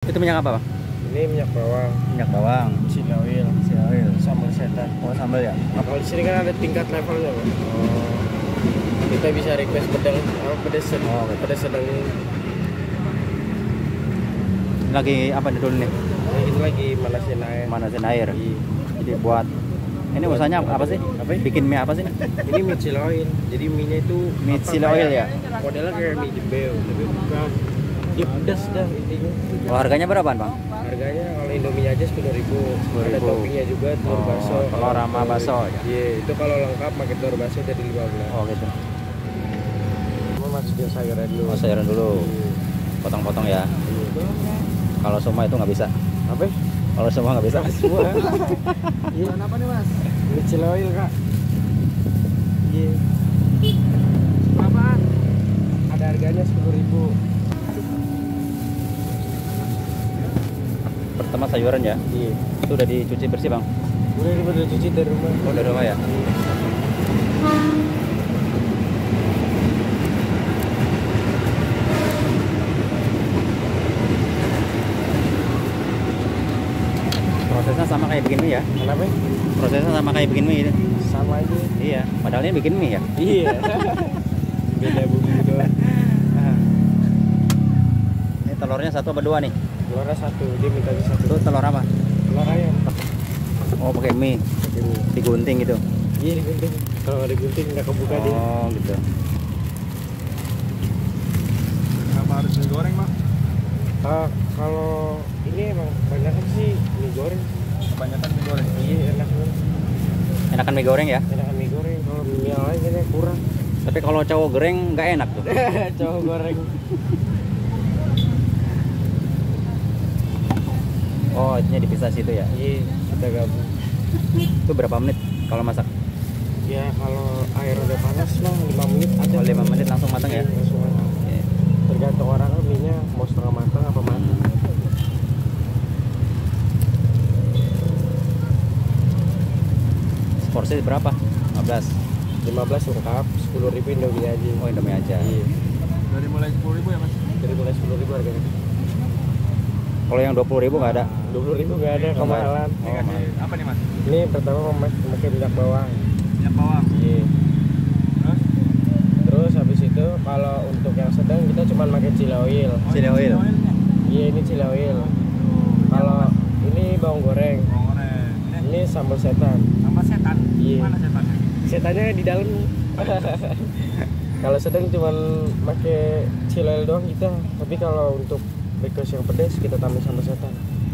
Itu minyak apa, Bang? Ini minyak bawang, Minyak bawang, chili oil, sambal setan. oh sambal ya. Kalau di sini kan ada tingkat levelnya, Pak. Oh, Kita bisa request pedang pedas Oh, gitu. pedas sedang. ini lagi apa nih dulu nih? Nah, kita lagi manasin air. Manasin air. Iya. Jadi buat ini usahanya apa sih? Apa? Bikin mie apa sih? Ini mie chili oil. Jadi mie-nya itu Mie apa, chili oil ya? Modelnya kayak mie jebel, tapi bukan. Dia pedas dah intinya. Oh, harganya berapaan, Bang? Harganya kalau Indomie aja 10.000. 10.000. Ada toppingnya juga telur Oh, bakso. telur sama bakso ya? Iya, itu kalau lengkap pakai telur bakso jadi 15. Oh, gitu. Cuma masukin sayuran dulu. Oh, sayuran dulu. Iya. Potong-potong ya. Kalau semua itu nggak bisa. Apa? Kalau semua nggak bisa. Semua. Iya. Apa nih, Mas? Ini chili oil, Kak. Iya. Berapaan? Ada harganya 10.000. Pertama sayuran ya. Iya. Itu udah dicuci bersih, Bang. Udah cuci dari rumah. Oh, dari rumah ya. Prosesnya sama kayak bikin mie ya. Kenapa? Prosesnya sama kayak bikin mie itu. Sama aja. Iya, padahal ini bikin mie ya. Iya. Beda bumbu doang. Ini telurnya satu apa dua nih? Telurnya satu, dia minta satu. Itu telur apa? Telur ayam. Oh, pakai mie. Ini. Digunting gitu. Iya digunting. Kalau nggak digunting nggak kebuka dia. Oh, gitu. Kenapa harus mie goreng, Bang? Kalau ini emang kebanyakan sih mie goreng. Kebanyakan mie goreng. Iya enak banget. Enakan mie goreng ya. Enakan mie goreng. Kalau mie yang lain kayaknya kurang. Tapi kalau cowok goreng nggak enak tuh. Cowok goreng. Oh, itunya dipisah situ ya. Iya kita gabung. Itu berapa menit kalau masak? Ya kalau air udah panas lah 5 menit ada. Oh, 5 menit langsung matang ya. Langsung matang. Oke. Tergantung orang kan mie-nya mau setengah matang apa matang. Porsi berapa? 15. 15 lengkap, 10.000 Indomie aja. Oh, Indomie aja. Iya. Dari mulai 10.000 ya, Mas? Dari mulai 10.000 harganya. Kalau yang 20.000 nggak ada. 20.000 nggak ada kemahalan. Ini kasih apa nih, Mas? Ini pertama memakai minyak bawang. Minyak bawang. Iya. Terus? Terus habis itu kalau untuk yang sedang kita cuma pakai chili oil. Chili oil. Oilnya. Iya ini chili oil. Kalau ini bawang goreng. Bawang goreng. Ini Ini sambal setan. sama setan. Iya. Mana setannya? Setannya di dalam. Kalau sedang cuma pakai chili oil doang kita. Tapi kalau untuk request yang pedas kita tambah sambal setan.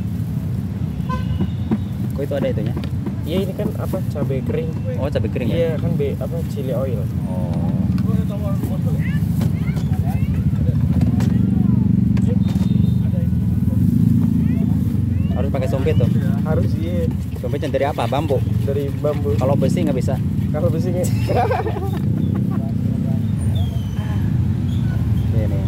Kok itu ada itunya? Iya ini kan apa cabai kering. Oh, cabai kering ya. Iya kan apa chili oil. Oh. Harus pakai sumpit tuh. Harus iya Sumpitnya dari apa? Bambu. dari bambu. Kalau besi nggak bisa. Kalau besinya Ini.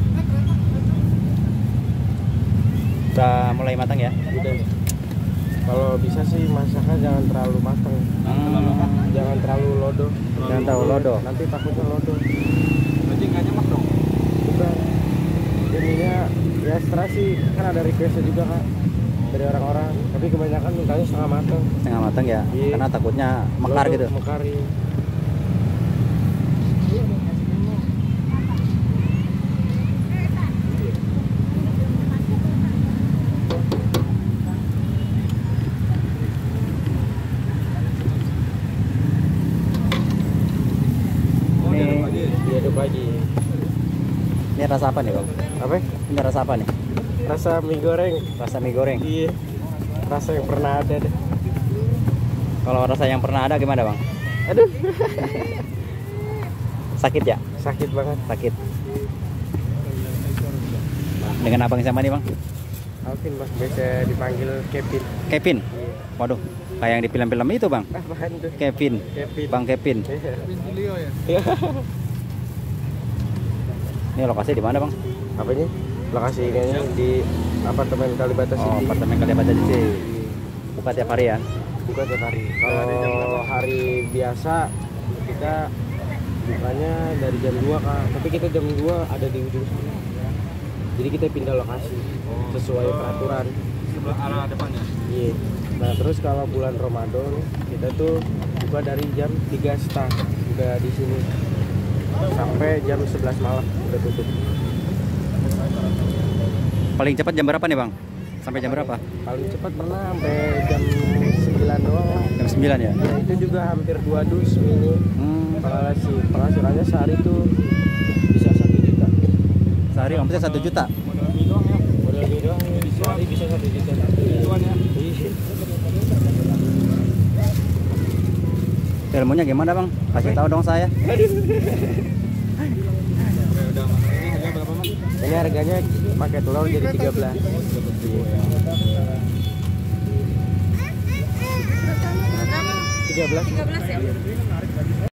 Udah mulai matang ya? udah. Kalau bisa sih masaknya jangan terlalu matang. Jangan terlalu lodo. Jangan terlalu lodo. Nanti takutnya lodo. Berarti nggak nyemak dong? Bukan. Ininya ya setelah sih kan ada requestnya juga Kak dari orang-orang. Tapi kebanyakan mintanya setengah matang. Setengah matang ya? Iya. Karena takutnya mekar Lodo, gitu. Mekar iya. Diaduk lagi. Ini rasa apa nih, Bang? Apa? Ini rasa apa nih? Rasa mie goreng. Rasa mie goreng. Iya. Rasa yang pernah ada deh. Kalau rasa yang pernah ada gimana, Bang? Aduh. Sakit ya? Sakit banget. Sakit. Dengan abang siapa nih, Bang? Alvin Mas, biasa dipanggil Kevin. Kevin. Iya. Waduh, kayak yang di film-film itu, Bang. Apaan tuh? Kevin. Kevin. Bang Kevin. Iya. Leo ya? Iya. Ini lokasi di mana, Bang? Apanya? Lokasi ini di apartemen Kalibata Oh, City. apartemen Kalibata City. Buka tiap hari ya? Buka tiap hari. Kalau hari biasa kita bukanya dari jam 2 Kak. Tapi kita jam 2 ada di ujung sana. Jadi kita pindah lokasi. sesuai peraturan. Sebelah arah depannya. Iya. Nah terus kalau bulan Ramadan kita tuh buka dari jam 3.30 udah di sini sampai jam 11 malam udah tutup. Paling cepat jam berapa nih bang? Sampai jam berapa? Paling cepat pernah sampai jam 9 doang lah. Jam 9 ya? Ya, itu juga hampir 2 dus mini. Penghasilannya sehari tuh bisa 1 juta. Sehari omsetnya 1 juta. Modal mie doang ya. Modal mie doang sehari bisa 1 juta. Tuan ya. Iya. Ilmunya gimana bang? Kasih tahu dong saya. Oke, udah mas. Ini harga berapa mas? Ini harganya pakai telur jadi 13. Iya. 13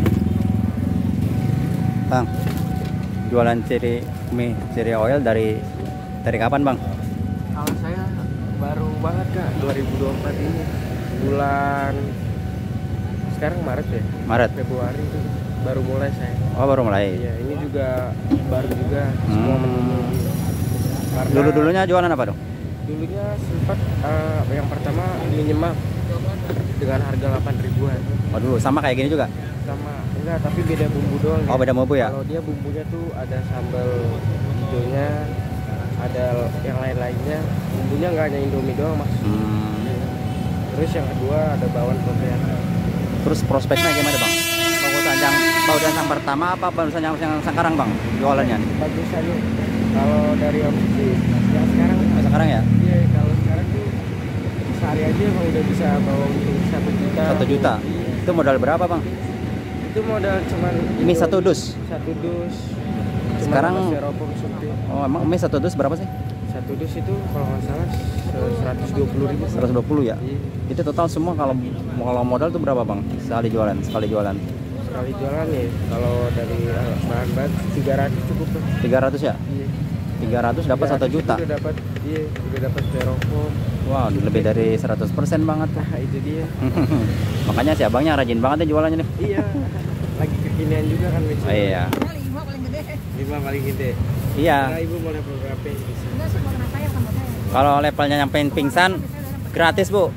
Bang, jualan mie ciri oil dari kapan bang? Kalau saya baru banget kak 2024 ini bulan sekarang Maret ya, Maret. Februari itu baru mulai saya. Oh baru mulai. Iya ini juga baru juga semua menu. Karena Dulunya jualan apa dong? dulunya sempat yang pertama mie nyemak dengan harga 8 ribuan. Oh dulu sama kayak gini juga? Sama enggak tapi beda bumbu doang. Oh beda bumbu ya? Kalau dia bumbunya tuh ada sambal hijaunya, ada yang lain-lainnya. Bumbunya nggak hanya Indomie doang mas. Terus yang kedua ada bawang putih. Terus prospeknya gimana bang? Bagusan yang pertama apa bagusan yang sekarang bang jualannya? Bagusannya kalau dari opsi yang sekarang. Sekarang ya? Iya kalau sekarang tuh sehari aja emang udah bisa bawa untung 1 juta. 1 juta? Iya. Itu modal berapa bang? Itu modal cuman Mie 1 dus? 1 dus. Sekarang styrofoam supir. Oh emang mie 1 dus berapa sih? 1 dus itu kalau nggak salah 120.000. 120 ya? Iya. Itu total semua kalau modal tuh berapa bang? Sekali jualan? Sekali jualan ya kalau dari bahan 300 cukup tuh. 300 ya? Iya. 300 dapat 1 juta? Udah dapat, iya, udah dapat styrofoam. Wow, lebih dari 100% banget. Nah itu dia. Makanya si abangnya rajin banget ya jualannya nih. Iya. Lagi kekinian juga kan biasanya. Oh, iya. 5 paling gede. Iya. Nah, ibu boleh berapa di sini? Kalau levelnya nyampein pingsan gratis bu.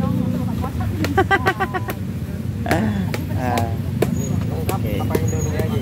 Lengkap Oke. apa Indomie aja.